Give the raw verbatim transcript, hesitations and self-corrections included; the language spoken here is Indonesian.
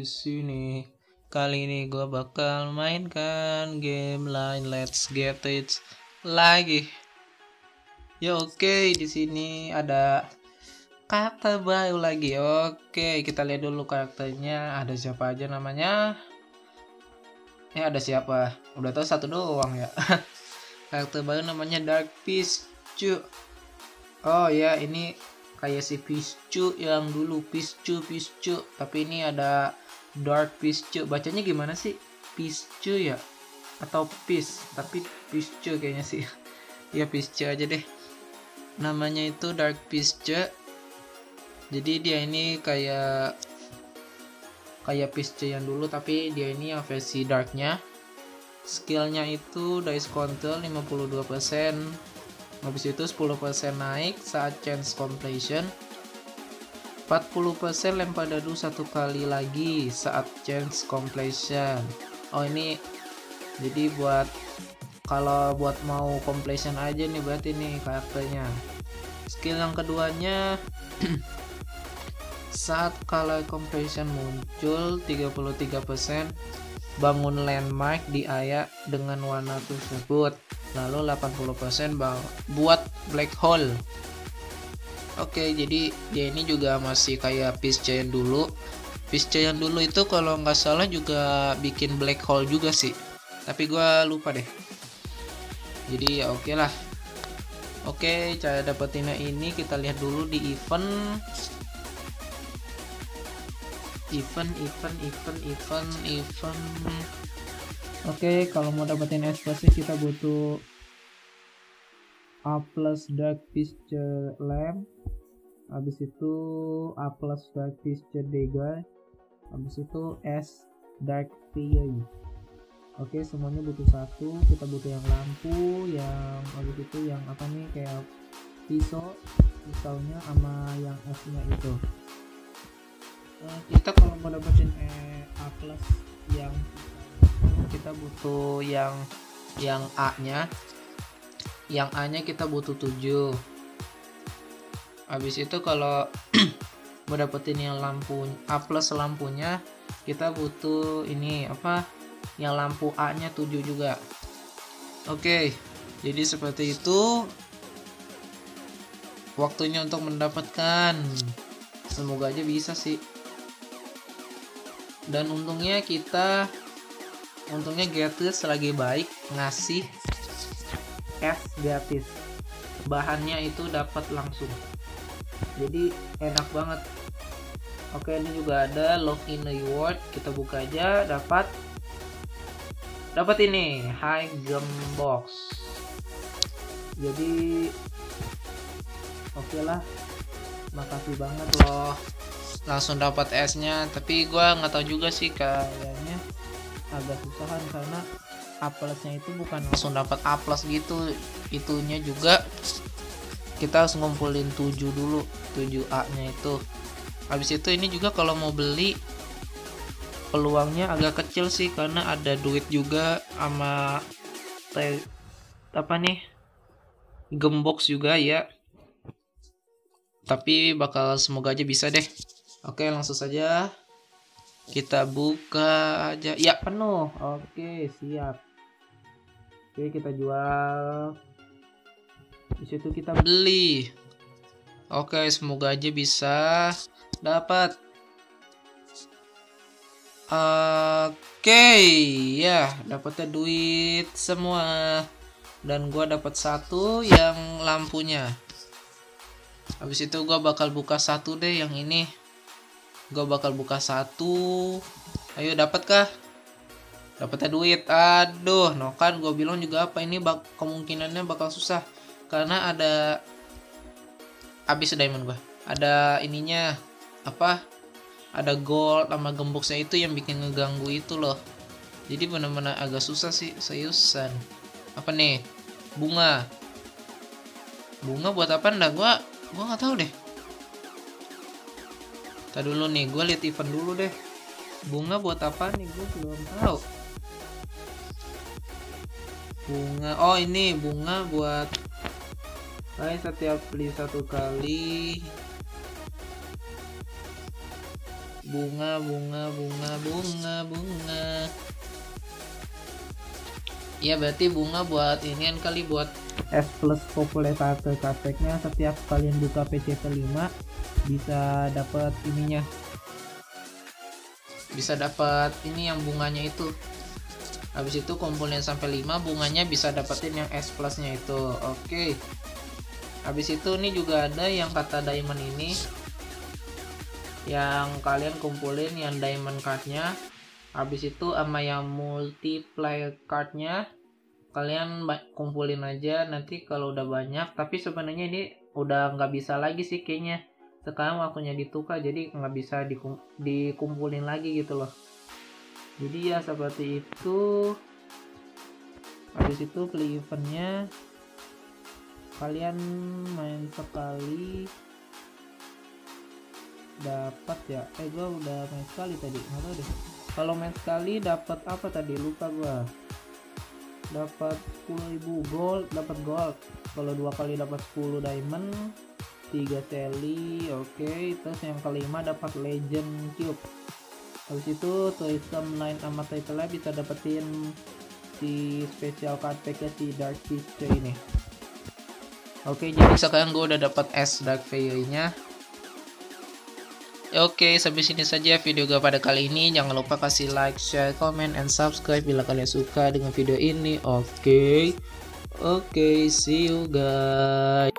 di sini. Kali ini gue bakal mainkan game lain. Let's get it lagi. Ya oke, okay. Di sini ada karakter baru lagi. Oke, okay. Kita lihat dulu karakternya. Ada siapa aja namanya? Ya ada siapa? Udah tahu satu doang ya. Karakter baru namanya Dark Pichu. Oh ya, ini kayak si Pichu yang dulu Pichu Pichu, tapi ini ada Dark Pichu. Bacanya gimana sih? Pichu ya? Atau Pis? Tapi Pichu kayaknya sih. Ya Pichu aja deh. Namanya itu Dark Pichu. Jadi dia ini kayak kayak Pichu yang dulu, tapi dia ini yang versi darknya. Skillnya itu dice counter lima puluh dua persen. Habis itu sepuluh persen naik saat chance completion. empat puluh persen lempar dadu satu kali lagi saat chance completion. Oh ini jadi buat kalau buat mau completion aja nih berarti nih karakternya. Skill yang keduanya saat color completion muncul tiga puluh tiga persen bangun landmark di area dengan warna tersebut, lalu delapan puluh persen buat black hole. Oke, jadi dia ini juga masih kayak Pichu yang dulu. Pichu yang dulu itu kalau nggak salah juga bikin black hole juga sih, tapi gua lupa deh. Jadi ya oke lah. Oke, cara dapetinnya ini kita lihat dulu di event event event event event event oke. Okay, kalau mau dapetin ekspresi kita butuh A plus Dark Pichu lamp, habis itu A plus Dark Pichu dagger, habis itu S Dark Fury. Oke, okay, semuanya butuh satu. Kita butuh yang lampu, yang habis itu yang apa nih, kayak pisau pisaunya sama yang S nya itu. Kita kalau mau dapetin eh, A plus yang kita butuh yang yang A nya, yang A nya kita butuh tujuh. Habis itu kalau mau dapetin yang lampu A plus lampunya kita butuh ini apa, yang lampu A nya tujuh juga. Oke, jadi seperti itu waktunya untuk mendapatkan. Semoga aja bisa sih. Dan untungnya kita untungnya gratis lagi baik ngasih es gratis, bahannya itu dapat langsung, jadi enak banget. Oke, ini juga ada login reward, kita buka aja. Dapat dapat ini high gem box, jadi oke lah, makasih banget loh, langsung dapat esnya. Tapi gua nggak tahu juga sih, kayaknya agak susahan karena A plusnya itu bukan langsung dapat A plus gitu, itunya juga kita harus ngumpulin tujuh dulu, tujuh A nya itu. Habis itu ini juga kalau mau beli peluangnya agak kecil sih, karena ada duit juga sama apa nih, gembox juga ya, tapi bakal semoga aja bisa deh. Oke, langsung saja kita buka aja. Ya, penuh. Oke, siap. Oke, kita jual. Di situ kita beli. Oke, semoga aja bisa dapat. Oke, ya, dapatnya duit semua. Dan gua dapat satu yang lampunya. Habis itu gua bakal buka satu deh yang ini. Gue bakal buka satu. Ayo, dapatkah? Dapatnya duit. Aduh, no kan gue bilang juga apa ini bak kemungkinannya bakal susah karena ada habis diamond gue. Ada ininya apa? Ada gold sama gemboknya itu yang bikin ngeganggu itu loh. Jadi benar-benar agak susah sih, seriusan. Apa nih? Bunga. Bunga buat apa? Nggak, gue gue nggak tahu deh. Tadi dulu nih, gue lihat event dulu deh. Bunga buat apa nih? Gue belum tahu. Bunga, oh ini bunga buat kayak setiap beli satu kali bunga bunga bunga bunga bunga. Ya berarti bunga buat inian kali, buat S plus popularitas karteknya. Setiap kalian buka P C P lima bisa dapat ininya, bisa dapat ini yang bunganya itu. Habis itu kumpulin sampai lima, bunganya bisa dapetin yang S plusnya itu. Oke. Habis itu nih juga ada yang kata diamond ini, yang kalian kumpulin yang diamond cardnya. Habis itu sama yang multiplier cardnya kalian kumpulin aja nanti kalau udah banyak. Tapi sebenarnya ini udah nggak bisa lagi sih kayaknya, sekarang waktunya ditukar, jadi nggak bisa dikum dikumpulin lagi gitu loh. Jadi ya seperti itu. Habis itu play eventnya kalian main sekali dapat ya. Eh gua udah main sekali tadi, nggak tahu deh. Kalau main sekali dapat apa tadi, lupa gua. Dapat sepuluh ribu gold, dapat gold. Kalau dua kali dapat sepuluh diamond, tiga sally. Oke, okay. Terus yang kelima dapat legend cube. Habis itu tourism line sama title bisa dapetin si special card pack si Dark Fairy ini. Oke, okay, jadi sekarang gue udah dapat S Dark Fairy nya. Oke, sampai sini saja video gue pada kali ini. Jangan lupa kasih like, share, comment, and subscribe bila kalian suka dengan video ini. Oke, oke, see you guys.